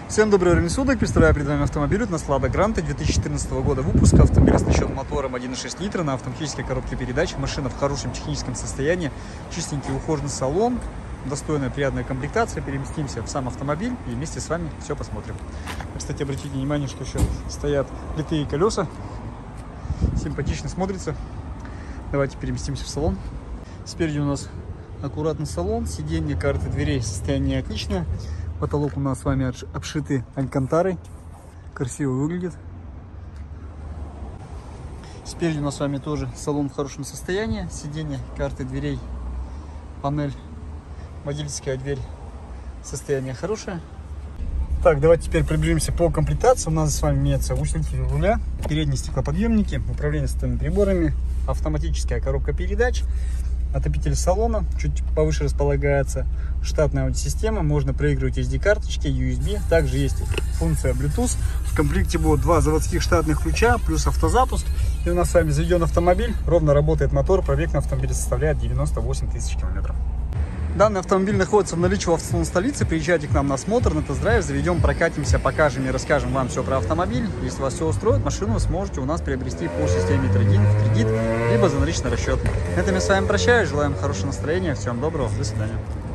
Всем доброго времени суток, представляю перед вами автомобиль от Lada Granta 2014 года выпуска. Автомобиль оснащен мотором 1.6 литра на автоматической коробке передач. Машина в хорошем техническом состоянии, чистенький ухоженный салон, достойная приятная комплектация. Переместимся в сам автомобиль и вместе с вами все посмотрим. Кстати, обратите внимание, что еще стоят литые колеса, симпатично смотрится. Давайте переместимся в салон. Спереди у нас аккуратный салон, сиденье, карты дверей, состояние отличное. Потолок у нас с вами обшитый алькантарой, красиво выглядит. Спереди у нас с вами тоже салон в хорошем состоянии, сиденье, карты дверей, панель, водительская дверь, состояние хорошее. Так, давайте теперь пробежимся по комплектации. У нас с вами имеется усилитель руля, передние стеклоподъемники, управление световыми приборами, автоматическая коробка передач, отопитель салона чуть повыше располагается, штатная аудиосистема, можно проигрывать SD-карточки, USB, также есть функция Bluetooth. В комплекте будут два заводских штатных ключа плюс автозапуск. И у нас с вами заведен автомобиль, ровно работает мотор, пробег на автомобиле составляет 98 тысяч километров. Данный автомобиль находится в наличии в автосалоне столицы. Приезжайте к нам на осмотр, на тест-драйв, заведем, прокатимся, покажем и расскажем вам все про автомобиль. Если вас все устроит, машину вы сможете у нас приобрести по системе трейд-ин, в кредит, либо за наличный расчет. На этом я с вами прощаюсь, желаем хорошего настроения, всем доброго, до свидания.